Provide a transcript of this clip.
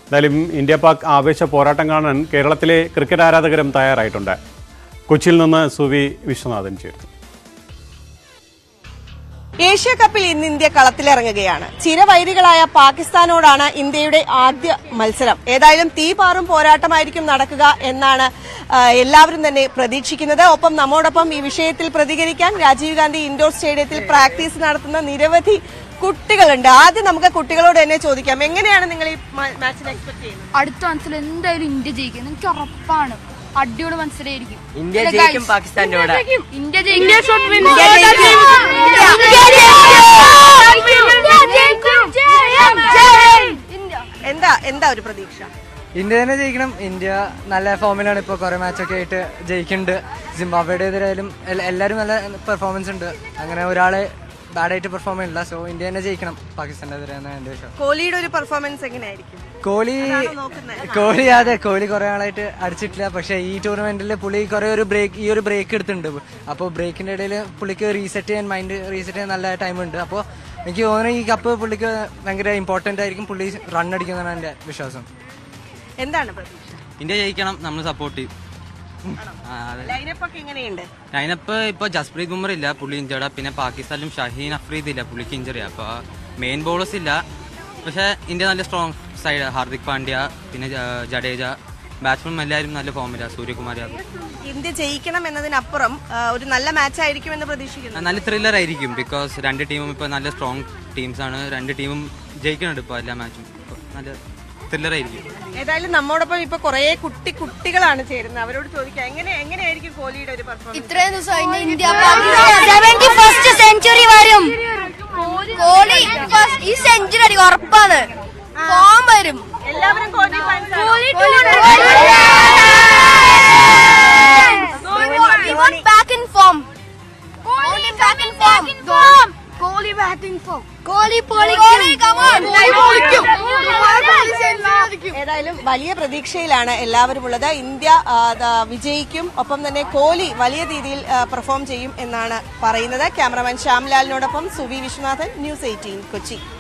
എന്തായാലും ഇന്ത്യ പാക് ആവേശ പോരാട്ടം കാണാൻ കേരളത്തിലെ ക്രിക്കറ്റ് ആരാധകരും തയ്യാറായിട്ടുണ്ട്. കൊച്ചിയിൽ നിന്ന് സുവി വിശ്വനാഥൻ ചേർന്നു. ഏഷ്യ കപ്പിൽ ഇന്ന് ഇന്ത്യ കളത്തിലിറങ്ങുകയാണ്. ചിരവൈരികളായ പാകിസ്ഥാനോടാണ് ഇന്ത്യയുടെ ആദ്യ മത്സരം. ഏതായാലും തീപാറും പോരാട്ടമായിരിക്കും നടക്കുക എന്നാണ് എല്ലാവരും തന്നെ പ്രതീക്ഷിക്കുന്നത്. ഒപ്പം നമ്മോടൊപ്പം ഈ വിഷയത്തിൽ പ്രതികരിക്കാൻ രാജീവ് ഗാന്ധി ഇൻഡോർ സ്റ്റേഡിയത്തിൽ പ്രാക്ടീസ് നടത്തുന്ന നിരവധി കുട്ടികളുണ്ട്. ആദ്യം നമുക്ക് കുട്ടികളോട് തന്നെ ചോദിക്കാം, എങ്ങനെയാണ് നിങ്ങൾ ഈ മാച്ചിനെ എക്സ്പെക്ട് ചെയ്യുന്നത്? അടുത്ത മത്സരം എന്തായാലും ഇന്ത്യ ജയിക്കും, എനിക്ക് ഉറപ്പാണ്. അടിപൊളി മത്സരമായിരിക്കും. ഇന്ത്യ ജയിക്കും പാകിസ്ഥാന്റെ കൂടെ. ഇന്ത്യ ജയിക്കും. എന്താ ഒരു പ്രതീക്ഷ? ഇന്ത്യ തന്നെ ജയിക്കണം. ഇന്ത്യ നല്ല ഫോമിലാണ്, ഇപ്പോൾ കുറെ മാച്ചൊക്കെ ആയിട്ട് ജയിക്കുന്നുണ്ട്. സിംബാബ്വേയുടെ എതിരായാലും എല്ലാവരും നല്ല പെർഫോമൻസ് ഉണ്ട്. അങ്ങനെ ഒരാളെ ബാഡായിട്ട് പെർഫോം ചെയ്യില്ല. സോ ഇന്ത്യ തന്നെ ജയിക്കണം പാകിസ്ഥാന്റെ എതിരാണ് എന്റെ വിശ്വാസം. കോഹ്ലിയുടെ ഒരു പെർഫോമൻസ് എങ്ങനെയായിരിക്കും? കോഹ്ലി കുറെ ആളായിട്ട് അടിച്ചിട്ടില്ല. പക്ഷെ ഈ ടൂർണമെന്റിൽ പുള്ളി കുറെ ഈ ഒരു ബ്രേക്ക് എടുത്തിട്ടുണ്ട്. അപ്പോൾ ബ്രേക്കിന്റെ ഇടയിൽ പുള്ളിക്ക് മൈൻഡ് റീസെറ്റ് ചെയ്യാൻ നല്ല ടൈം ഉണ്ട്. അപ്പോൾ എനിക്ക് തോന്നുന്നു ഈ കപ്പ് പുള്ളിക്ക് ഭയങ്കര ഇമ്പോർട്ടന്റ് ആയിരിക്കും. പുള്ളി റൺ അടിക്കുന്നതാണ് എന്റെ വിശ്വാസം. എന്താണ് പ്രതീക്ഷ? ഇന്ത്യ ജയിക്കണം, നമ്മൾ സപ്പോർട്ട് ചെയ്യും. ലൈനപ്പ് ഇപ്പൊ ജസ്പ്രീത് ബുംറ ഇല്ല, പുള്ളി ഇഞ്ചർഡാ. പിന്നെ പാകിസ്ഥാനിലും ഷഹീൻ അഫ്രീദ് ഇല്ല, പുള്ളിക്ക് ഇഞ്ചറി. അപ്പൊ മെയിൻ ബോളേഴ്സ് ഇല്ല. പക്ഷെ ഇന്ത്യ നല്ല സ്ട്രോങ് സൈഡ്. ഹാർദിക് പാണ്ഡ്യ, പിന്നെ ജഡേജ, ബാറ്റ്സ്മാൻ എല്ലാവരും നല്ല ഫോമില്ല. സൂര്യകുമാർ യാദവ്. ഇന്ത്യ ജയിക്കണം എന്നതിനപ്പുറം ഒരു നല്ല മാച്ച് ആയിരിക്കും എന്ന് പ്രതീക്ഷിക്കുന്നു. നല്ല ത്രില്ലർ ആയിരിക്കും. ബിക്കോസ് രണ്ട് ടീമും ഇപ്പൊ നല്ല സ്ട്രോങ് ടീംസ് ആണ്. രണ്ട് ടീമും ജയിക്കുന്നുണ്ട് ഇപ്പൊ എല്ലാ മാച്ചും. നല്ല ത്രില്ലർ ആയിരിക്കും. ഏതായാലും നമ്മോടൊപ്പം ഇപ്പൊ കുറെ കുട്ടികളാണ് ചേരുന്നത്. അവരോട് ചോദിക്കാം, എങ്ങനെയായിരിക്കും കോഹ്ലിയുടെ ഒരു പെർഫോമൻസ്? ഇത്രയും ദിവസം ഇന്ത്യ 71st സെഞ്ചുറി വരും. കോഹ്ലി ഈ സെഞ്ചുറി അടി ഉറപ്പാണ്. ഫോം വരും. എല്ലാവരും കോഹ്ലി ഫാൻസ് ആണ്. back in form. Kohli back in form. Kohli back in form. Kohli come on. ഏതായാലും വലിയ പ്രതീക്ഷയിലാണ് എല്ലാവരും ഉള്ളത്. ഇന്ത്യ വിജയിക്കും. ഒപ്പം തന്നെ കോഹ്ലി വലിയ രീതിയിൽ പെർഫോം ചെയ്യും എന്നാണ് പറയുന്നത്. ക്യാമറമാൻ ശ്യാംലാലിനോടൊപ്പം സുവി വിശ്വനാഥൻ, ന്യൂസ് 18 കൊച്ചി.